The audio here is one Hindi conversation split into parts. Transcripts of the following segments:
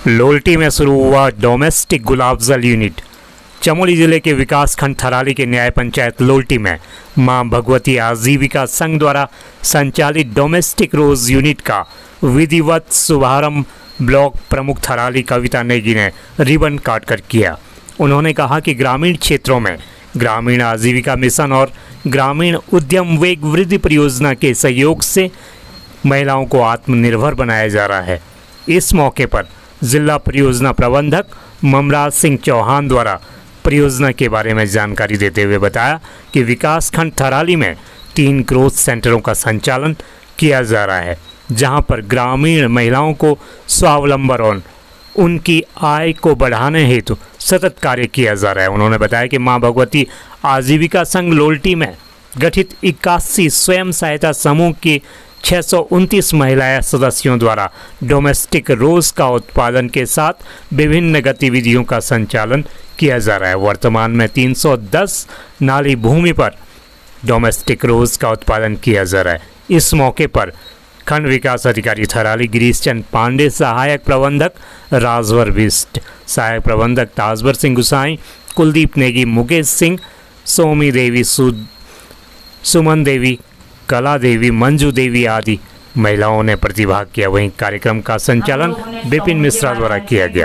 लोल्टी में शुरू हुआ डोमेस्टिक गुलाब जल यूनिट। चमोली जिले के विकासखंड थराली के न्याय पंचायत लोल्टी में मां भगवती आजीविका संघ द्वारा संचालित डोमेस्टिक रोज यूनिट का विधिवत शुभारंभ ब्लॉक प्रमुख थराली कविता नेगी ने रिबन काटकर किया। उन्होंने कहा कि ग्रामीण क्षेत्रों में ग्रामीण आजीविका मिशन और ग्रामीण उद्यम वेग वृद्धि परियोजना के सहयोग से महिलाओं को आत्मनिर्भर बनाया जा रहा है। इस मौके पर जिला परियोजना प्रबंधक ममराज सिंह चौहान द्वारा परियोजना के बारे में जानकारी देते हुए बताया कि विकासखंड थराली में 3 ग्रोथ सेंटरों का संचालन किया जा रहा है, जहां पर ग्रामीण महिलाओं को स्वावलंबन और उनकी आय को बढ़ाने हेतु सतत कार्य किया जा रहा है। उन्होंने बताया कि मां भगवती आजीविका संघ लोल्टी में गठित 81 स्वयं सहायता समूह की 629 महिला सदस्यों द्वारा डोमेस्टिक रोज का उत्पादन के साथ विभिन्न गतिविधियों का संचालन किया जा रहा है। वर्तमान में 310 नाली भूमि पर डोमेस्टिक रोज का उत्पादन किया जा रहा है। इस मौके पर खंड विकास अधिकारी थराली गिरीश चंद पांडे, सहायक प्रबंधक राजवर बिस्ट, सहायक प्रबंधक ताजवर सिंह गुसाई, कुलदीप नेगी, मुकेश सिंह, सोमी देवी, सुमन देवी, कला देवी, मंजू देवी आदि महिलाओं ने प्रतिभाग किया। वहीं कार्यक्रम का संचालन विपिन मिश्रा द्वारा किया गया।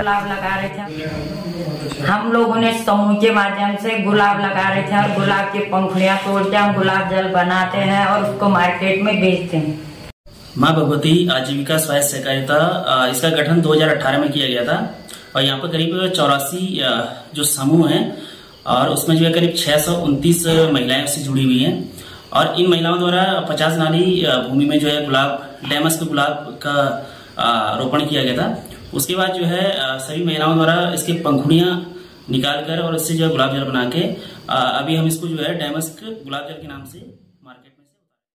हम लोगों ने समूह के माध्यम से गुलाब लगा रहे थे और गुलाब की पंखुड़ियां तोड़ते हैं, गुलाब जल बनाते हैं और उसको मार्केट में बेचते हैं। मां भगवती आजीविका स्वायत्त सहकारिता इसका गठन 2018 में किया गया था और यहाँ पर करीब 84 जो समूह हैं और उसमें जो है करीब 629 महिलाएं उससे जुड़ी हुई हैं और इन महिलाओं द्वारा 50 नाली भूमि में जो है गुलाब डेमस्क गुलाब का रोपण किया गया था। उसके बाद जो है सभी महिलाओं द्वारा इसके पंखुड़ियां निकालकर और इससे जो है गुलाब जल बना के अभी हम इसको जो है डेमस्क गुलाब जल के नाम से